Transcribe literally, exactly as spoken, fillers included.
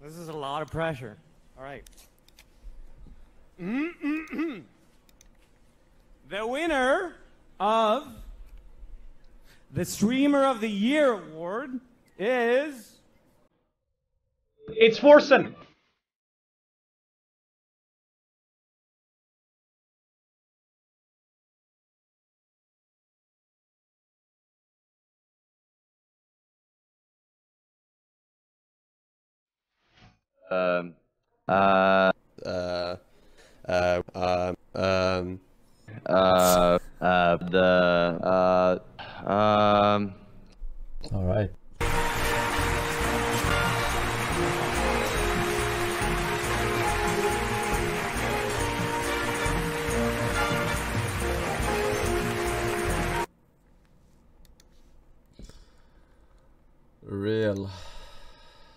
This is a lot of pressure. All right. The winner of the Streamer of the Year award is... It's Forsen. Um, uh, uh, uh, um, um, uh, uh, the, uh, um. All right.